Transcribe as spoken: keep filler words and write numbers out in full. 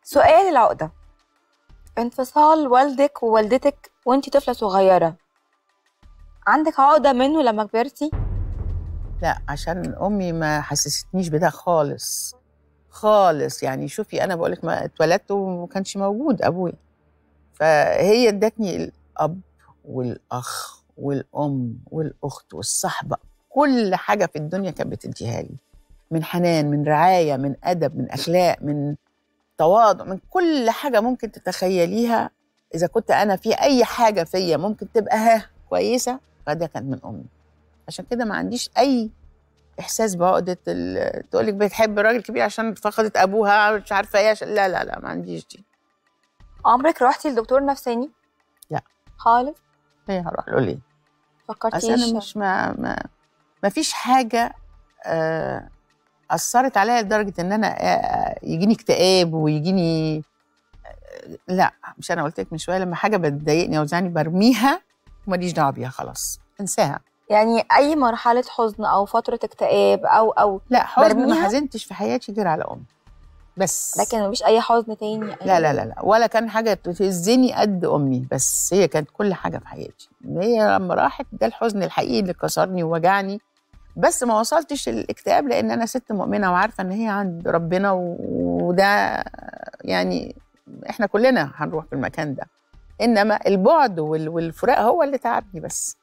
سؤال العقدة: انفصال والدك ووالدتك وانتي طفلة صغيرة، عندك عقدة منه لما كبرتي؟ لا، عشان امي ما حسستنيش بده خالص خالص. يعني شوفي، انا بقولك ما اتولدت وما كانش موجود ابويا، فهي ادتني الاب والاخ والام والاخت والصحبه، كل حاجه في الدنيا كانت بتديها لي، من حنان، من رعايه، من ادب، من اخلاق، من تواضع، من كل حاجه ممكن تتخيليها. اذا كنت انا في اي حاجه فيا ممكن تبقى ها كويسه، فده كان من امي. عشان كده ما عنديش اي احساس بعقده تقول لك بتحب راجل كبير عشان فقدت ابوها مش عارفه ايه. لا لا لا، ما عنديش دي. عمرك روحتي لدكتور نفساني؟ لا خالص؟ ليه هروح له ليه؟ اصل انا فكرتيش؟ مش ما ما, ما فيش حاجه آه اثرت عليا لدرجه ان انا آه يجيني اكتئاب ويجيني آه لا. مش انا قلت لك من شويه لما حاجه بتضايقني او تزعلني برميها وماليش دعوه بيها، خلاص انساها. يعني اي مرحلة حزن او فترة اكتئاب او او لا، حزن ما برميها؟ حزنتش في حياتي غير على امي بس. لكن مفيش اي حزن تاني؟ لا لا لا لا، ولا كان حاجه تهزني قد امي، بس هي كانت كل حاجه في حياتي. هي لما راحت ده الحزن الحقيقي اللي كسرني ووجعني، بس ما وصلتش للاكتئاب لان انا ست مؤمنه وعارفه ان هي عند ربنا، وده يعني احنا كلنا هنروح في المكان ده، انما البعد والفراق هو اللي تعبني بس.